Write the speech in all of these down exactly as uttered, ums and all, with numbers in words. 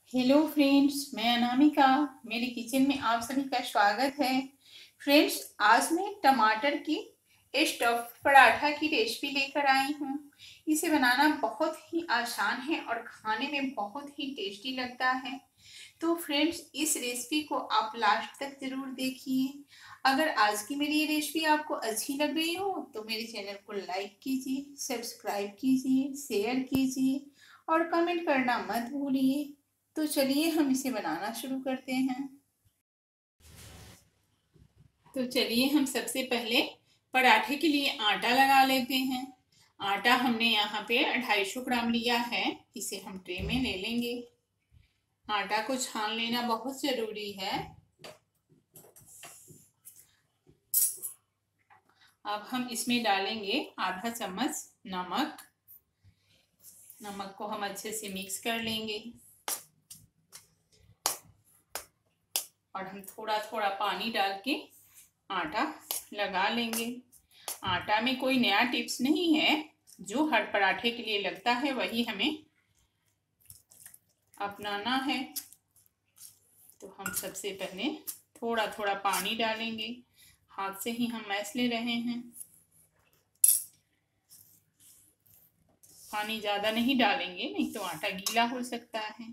Hello friends, मैं अनामिका। मेरे kitchen में आप सभी का स्वागत है। फ्रेंड्स, आज मैं टमाटर की स्टफ पराठा की रेसिपी लेकर आई हूँ। इसे बनाना बहुत ही आसान है और खाने में बहुत ही टेस्टी लगता है। तो फ्रेंड्स, इस रेसिपी को आप लास्ट तक जरूर देखिए। अगर आज की मेरी ये रेसिपी आपको अच्छी लग रही हो तो मेरे चैनल को लाइक कीजिए, सब्सक्राइब कीजिए, शेयर कीजिए और कमेंट करना मत भूलिए। तो चलिए हम इसे बनाना शुरू करते हैं। तो चलिए हम सबसे पहले पराठे के लिए आटा लगा लेते हैं। आटा हमने यहाँ पे ढाई सौ ग्राम लिया है। इसे हम ट्रे में ले लेंगे। आटा को छान लेना बहुत जरूरी है। अब हम इसमें डालेंगे आधा चम्मच नमक। नमक को हम अच्छे से मिक्स कर लेंगे और हम थोड़ा थोड़ा पानी डाल के आटा लगा लेंगे। आटा में कोई नया टिप्स नहीं है, जो हर पराठे के लिए लगता है वही हमें अपनाना है। तो हम सबसे पहले थोड़ा थोड़ा पानी डालेंगे। हाथ से ही हम मैश ले रहे हैं। पानी ज़्यादा नहीं डालेंगे, नहीं तो आटा गीला हो सकता है।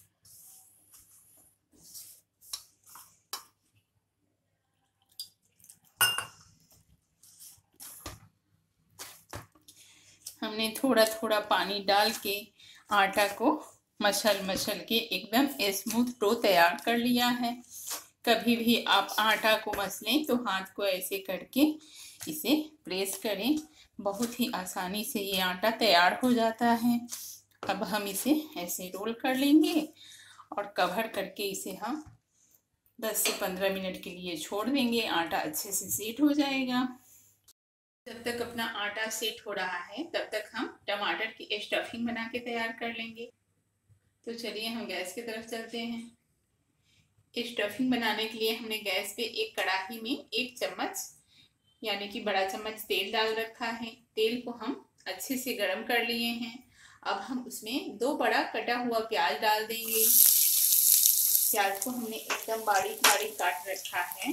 हमने थोड़ा थोड़ा पानी डाल के आटा को मसल मसल के एकदम स्मूथ डो तैयार कर लिया है। कभी भी आप आटा को मसलें तो हाथ को ऐसे करके इसे प्रेस करें। बहुत ही आसानी से ये आटा तैयार हो जाता है। अब हम इसे ऐसे रोल कर लेंगे और कवर करके इसे हम दस से पंद्रह मिनट के लिए छोड़ देंगे। आटा अच्छे से सेट हो जाएगा। जब तक अपना आटा सेट हो रहा है तब तक हम टमाटर की स्टफिंग बना के तैयार कर लेंगे। तो चलिए हम गैस की तरफ चलते हैं। स्टफिंग बनाने के लिए हमने गैस पे एक कढ़ाई में एक चम्मच यानी कि बड़ा चम्मच तेल डाल रखा है। तेल को हम अच्छे से गर्म कर लिए हैं। अब हम उसमें दो बड़ा कटा हुआ प्याज डाल देंगे। प्याज को हमने एकदम बारीक बारीक काट रखा है।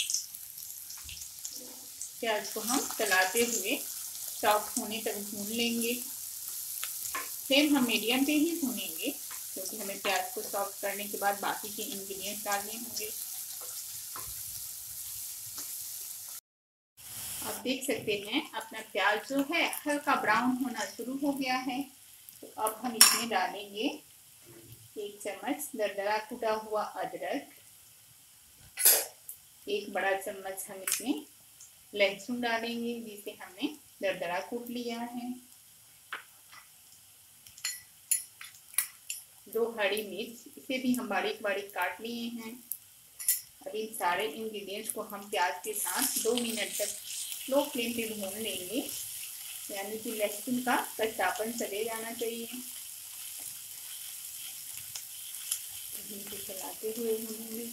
प्याज को हम चलाते हुए सॉफ्ट होने तक भून लेंगे। फ्लेम हम मीडियम पे ही भूनेंगे क्योंकि हमें प्याज को सॉफ्ट करने के बाद बाकी के इंग्रेडिएंट्स डालने होंगे। आप देख सकते हैं अपना प्याज जो है हल्का ब्राउन होना शुरू हो गया है। तो अब हम इसमें डालेंगे एक चम्मच दरदरा कूटा हुआ अदरक। एक बड़ा चम्मच हम इसमें लहसुन डालेंगे जिसे हमने दरदरा कूट लिया है। दो हरी मिर्च, इसे भी हम बारीक बारीक काट लिए हैं। अब इन सारे इंग्रेडिएंट्स को हम प्याज के साथ दो मिनट तक स्लो फ्लेम पे भून लेंगे, यानी कि लहसुन का कच्चापन चले जाना चाहिए। इसे चलाते हुए भूनेंगे।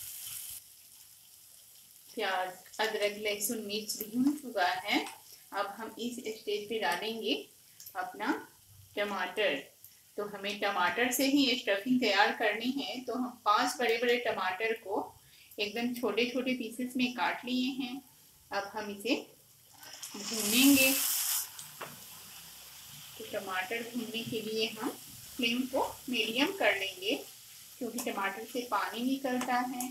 प्याज, अदरक, लहसुन, मिर्च भी भून चुका है। अब हम इस स्टेज पे डालेंगे अपना टमाटर। तो हमें टमाटर से ही ये स्टफिंग तैयार करनी है। तो हम पांच बड़े बड़े टमाटर को एकदम छोटे छोटे पीसेस में काट लिए हैं। अब हम इसे भूनेंगे। तो टमाटर भूनने के लिए हम फ्लेम को मीडियम कर लेंगे क्योंकि टमाटर से पानी निकलता है।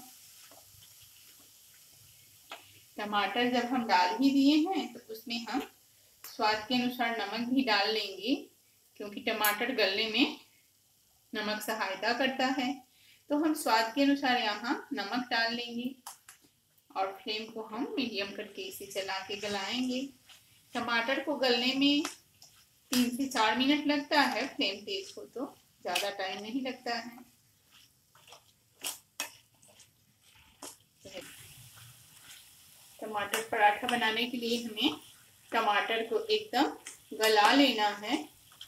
टमाटर जब हम डाल ही दिए हैं तो उसमें हम स्वाद के अनुसार नमक भी डाल लेंगे क्योंकि टमाटर गलने में नमक सहायता करता है। तो हम स्वाद के अनुसार यहाँ नमक डाल लेंगे और फ्लेम को हम मीडियम करके इसे चला के गलाएंगे। टमाटर को गलने में तीन से चार मिनट लगता है। फ्लेम तेज हो तो ज़्यादा टाइम नहीं लगता है। टमाटर पराठा बनाने के लिए हमें टमाटर को एकदम गला लेना है।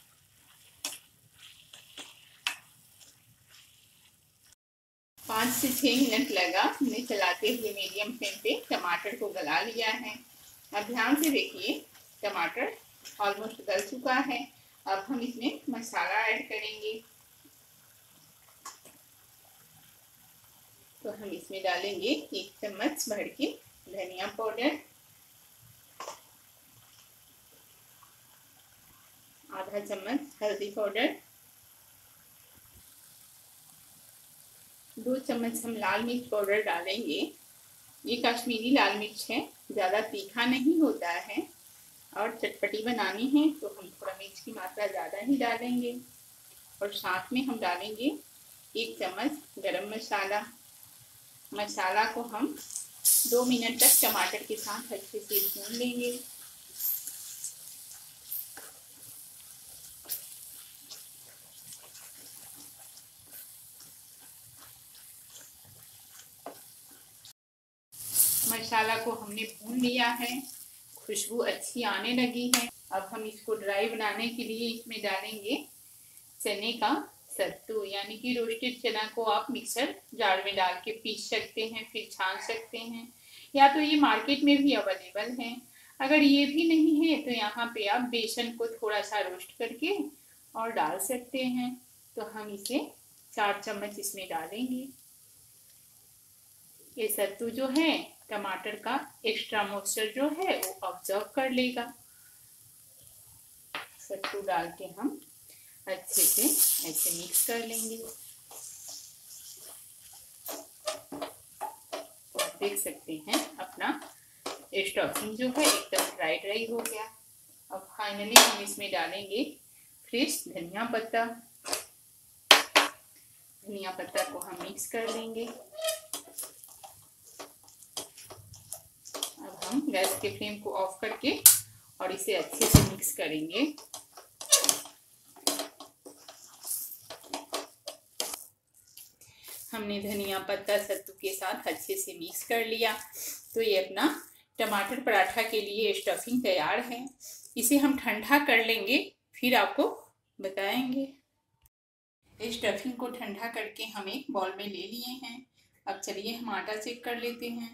पाँच से छः मिनट लगा हमने चलाते हुए मीडियम फ्लेम पे टमाटर को गला लिया है। अब ध्यान से देखिए, टमाटर ऑलमोस्ट गल चुका है। अब हम इसमें मसाला ऐड करेंगे। तो हम इसमें डालेंगे एक चम्मच भर के धनिया पाउडर, आधा चम्मच हल्दी पाउडर, दो चम्मच हम लाल मिर्च पाउडर डालेंगे। ये कश्मीरी लाल मिर्च है, ज़्यादा तीखा नहीं होता है और चटपटी बनानी है तो हम थोड़ा मिर्च की मात्रा ज़्यादा ही डालेंगे। और साथ में हम डालेंगे एक चम्मच गरम मसाला। मसाला को हम दो मिनट तक टमाटर के साथ अच्छे से भून लेंगे। मसाला को हमने भून लिया है, खुशबू अच्छी आने लगी है। अब हम इसको ड्राई बनाने के लिए इसमें डालेंगे चने का सत्तू, यानी कि रोस्टेड चना को आप मिक्सर जार में डाल के पीस सकते हैं, फिर छान सकते हैं, या तो ये मार्केट में भी अवेलेबल है। अगर ये भी नहीं है तो यहाँ पे आप बेसन को थोड़ा सा रोस्ट करके और डाल सकते हैं। तो हम इसे चार चम्मच इसमें डालेंगे। ये सत्तू जो है टमाटर का एक्स्ट्रा मॉइस्चर जो है वो ऑब्जर्व कर लेगा। सत्तू डाल के हम अच्छे से ऐसे मिक्स कर लेंगे। तो आप देख सकते हैं अपना स्टफिंग जो है एकदम ड्राई ड्राई हो गया। अब फाइनली हम इसमें डालेंगे फ्रेश धनिया पत्ता। धनिया पत्ता को हम मिक्स कर लेंगे। अब हम गैस के फ्लेम को ऑफ करके और इसे अच्छे से मिक्स करेंगे। हमने धनिया पत्ता सत्तू के साथ अच्छे से मिक्स कर लिया। तो ये अपना टमाटर पराठा के लिए स्टफिंग तैयार है। इसे हम ठंडा कर लेंगे, फिर आपको बताएंगे। इस स्टफिंग को ठंडा करके हम एक बॉल में ले लिए हैं। अब चलिए हम आटा चेक कर लेते हैं।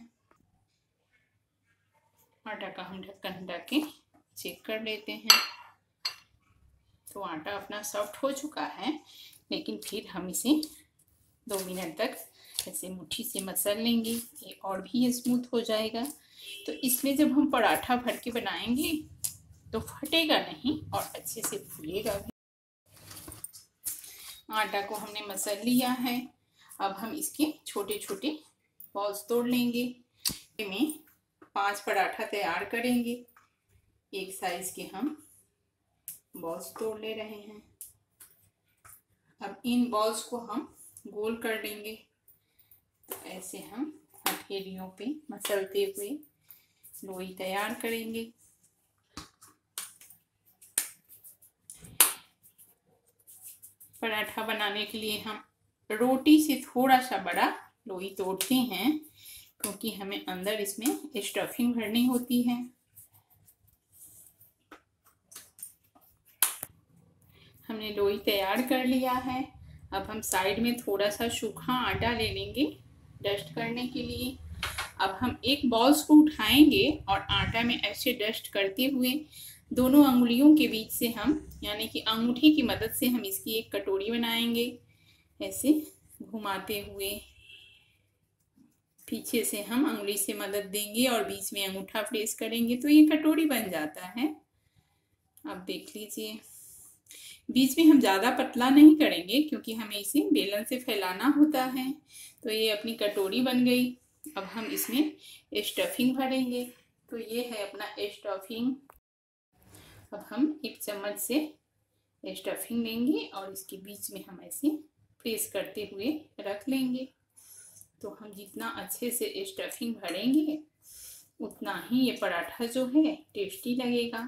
आटा का हम ढक्कन हटा के चेक कर लेते हैं। तो आटा अपना सॉफ्ट हो चुका है, लेकिन फिर हम इसे दो मिनट तक ऐसे मुट्ठी से मसल लेंगे, ये और भी स्मूथ हो जाएगा। तो इसमें जब हम पराठा भर के बनाएंगे तो फटेगा नहीं और अच्छे से फूलेगा भी। आटा को हमने मसल लिया है। अब हम इसके छोटे छोटे बॉल्स तोड़ लेंगे। में पांच पराठा तैयार करेंगे। एक साइज के हम बॉल्स तोड़ ले रहे हैं। अब इन बॉल्स को हम गोल कर लेंगे। तो ऐसे हम हथेलियों पे मसलते हुए लोई तैयार करेंगे। पराठा बनाने के लिए हम रोटी से थोड़ा सा बड़ा लोई तोड़ते हैं, क्योंकि हमें अंदर इसमें स्टफिंग भरनी होती है। हमने लोई तैयार कर लिया है। अब हम साइड में थोड़ा सा सूखा आटा ले लेंगे डस्ट करने के लिए। अब हम एक बॉल्स को उठाएंगे और आटा में ऐसे डस्ट करते हुए दोनों अंगुलियों के बीच से हम, यानी कि अंगूठी की मदद से हम इसकी एक कटोरी बनाएंगे। ऐसे घुमाते हुए पीछे से हम अंगुली से मदद देंगे और बीच में अंगूठा प्रेस करेंगे तो ये कटोरी बन जाता है। अब देख लीजिए, बीच में हम ज़्यादा पतला नहीं करेंगे क्योंकि हमें इसे बेलन से फैलाना होता है। तो ये अपनी कटोरी बन गई। अब हम इसमें स्टफिंग भरेंगे। तो ये है अपना स्टफिंग। अब हम एक चम्मच से स्टफिंग लेंगे और इसके बीच में हम ऐसे प्रेस करते हुए रख लेंगे। तो हम जितना अच्छे से स्टफिंग भरेंगे उतना ही ये पराठा जो है टेस्टी लगेगा।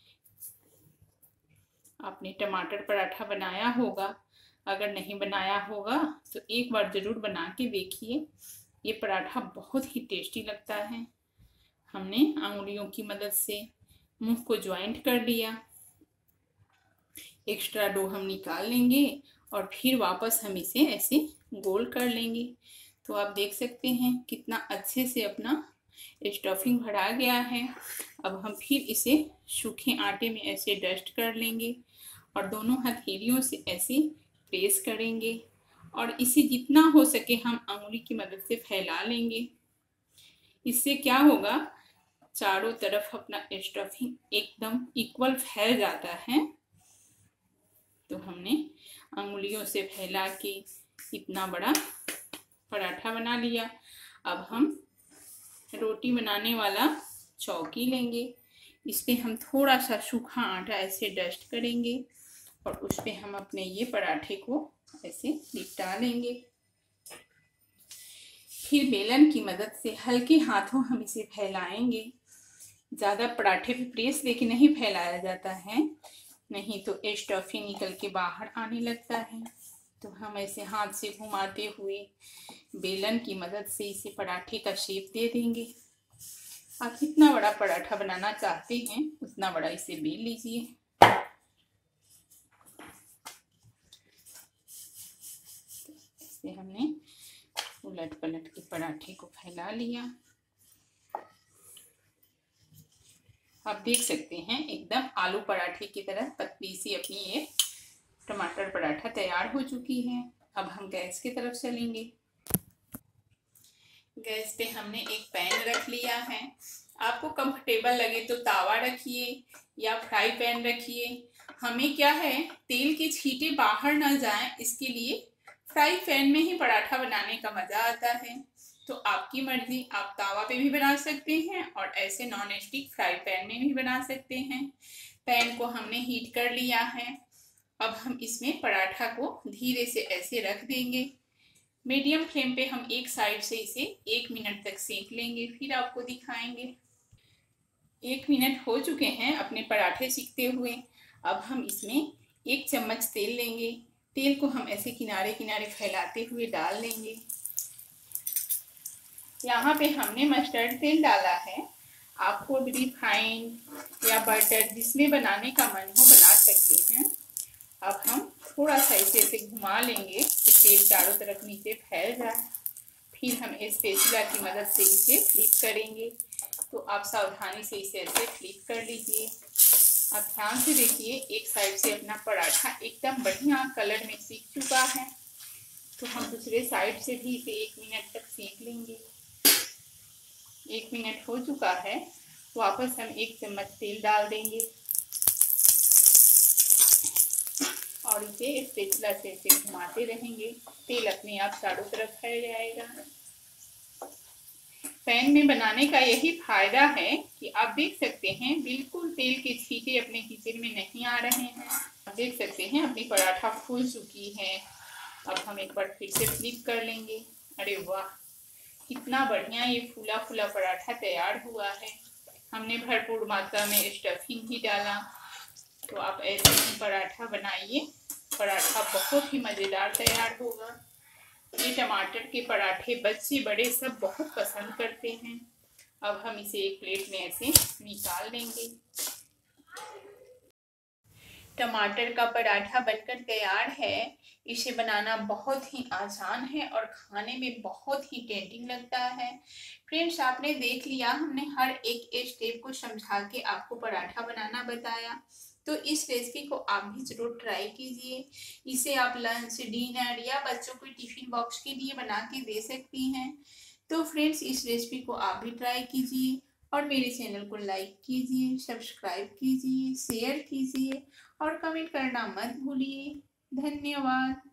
आपने टमाटर पराठा बनाया होगा, अगर नहीं बनाया होगा तो एक बार ज़रूर बना के देखिए। ये पराठा बहुत ही टेस्टी लगता है। हमने अंगुलियों की मदद से मुंह को ज्वाइंट कर लिया। एक्स्ट्रा डो हम निकाल लेंगे और फिर वापस हम इसे ऐसे गोल कर लेंगे। तो आप देख सकते हैं कितना अच्छे से अपना स्टफिंग भरा गया है। अब हम फिर इसे सूखे आटे में ऐसे डस्ट कर लेंगे और दोनों हथेलियों से ऐसे प्रेस करेंगे और इसे जितना हो सके हम अंगुली की मदद से फैला लेंगे। इससे क्या होगा, चारों तरफ अपना स्टफिंग एकदम इक्वल फैल जाता है। तो हमने अंगुलियों से फैला के इतना बड़ा पराठा बना लिया। अब हम रोटी बनाने वाला चौकी लेंगे। इस पे हम थोड़ा सा सूखा आटा ऐसे डस्ट करेंगे और उस पे हम अपने ये पराठे को ऐसे लिपटा लेंगे। फिर बेलन की मदद से हल्के हाथों हम इसे फैलाएंगे। ज़्यादा पराठे पे प्रेस देके नहीं फैलाया जाता है, नहीं तो स्टफिंग निकल के बाहर आने लगता है। तो हम ऐसे हाथ से घुमाते हुए बेलन की मदद से इसे पराठे का शेप दे देंगे। आप जितना बड़ा पराठा बनाना चाहते हैं उतना बड़ा इसे बेल लीजिए। इसे हमने उलट पलट के पराठे को फैला लिया। आप देख सकते हैं एकदम आलू पराठे की तरह पतली सी अपनी ये टमाटर पराठा तैयार हो चुकी है। अब हम गैस की तरफ चलेंगे। गैस पे हमने एक पैन रख लिया है। आपको कंफर्टेबल लगे तो तावा रखिए या फ्राई पैन रखिए। हमें क्या है, तेल के छींटे बाहर ना जाएं, इसके लिए फ्राई पैन में ही पराठा बनाने का मजा आता है। तो आपकी मर्जी, आप तावा पे भी बना सकते हैं और ऐसे नॉन स्टिक फ्राई पैन में भी बना सकते हैं। पैन को हमने हीट कर लिया है। अब हम इसमें पराठा को धीरे से ऐसे रख देंगे। मीडियम फ्लेम पे हम एक साइड से इसे एक मिनट तक सेक लेंगे, फिर आपको दिखाएंगे। एक मिनट हो चुके हैं अपने पराठे सीखते हुए। अब हम इसमें एक चम्मच तेल लेंगे। तेल को हम ऐसे किनारे किनारे फैलाते हुए डाल लेंगे। यहाँ पे हमने मस्टर्ड तेल डाला है। आपको रिफाइंड या बटर जिसमें बनाने का मन हो बना सकते हैं। अब हम थोड़ा सा इसे ऐसे घुमा लेंगे कि तेल चारों तरफ नीचे फैल जाए। फिर हम स्पैचुला की मदद से इसे फ्लिप करेंगे। तो आप सावधानी से इसे ऐसे फ्लिप कर लीजिए। आप ध्यान से देखिए, एक साइड से अपना पराठा एकदम बढ़िया कलर में सीख चुका है। तो हम दूसरे साइड से भी इसे एक मिनट तक सेक लेंगे। एक मिनट हो चुका है। वापस हम एक चम्मच तेल डाल देंगे और इसे स्पैचुला से इसे घुमाते रहेंगे। तेल अपने आप चारों तरफ फैल जाएगा। पैन में बनाने का यही फायदा है कि आप देख सकते हैं बिल्कुल तेल के छींटे अपने किचन में नहीं आ रहे हैं। आप देख सकते हैं अपनी पराठा फूल चुकी है। अब हम एक बार फिर से फ्लिप कर लेंगे। अरे वाह, कितना बढ़िया ये फूला फूला पराठा तैयार हुआ है। हमने भरपूर मात्रा में स्टफिंग भी डाला। तो आप ऐसे ही पराठा बनाइए, पराठा बहुत ही मज़ेदार तैयार होगा। ये टमाटर के पराठे बच्चे बड़े सब बहुत पसंद करते हैं। अब हम इसे एक प्लेट में ऐसे निकाल लेंगे। टमाटर का पराठा बनकर तैयार है। इसे बनाना बहुत ही आसान है और खाने में बहुत ही टेम्पटिंग लगता है। फ्रेंड्स, आपने देख लिया, हमने हर एक स्टेप को समझा के आपको पराठा बनाना बताया। तो इस रेसिपी को आप भी जरूर ट्राई कीजिए। इसे आप लंच, डिनर या बच्चों को टिफिन बॉक्स के लिए बना के दे सकती हैं। तो फ्रेंड्स, इस रेसिपी को आप भी ट्राई कीजिए और मेरे चैनल को लाइक कीजिए, सब्सक्राइब कीजिए, शेयर कीजिए और कमेंट करना मत भूलिए। धन्यवाद।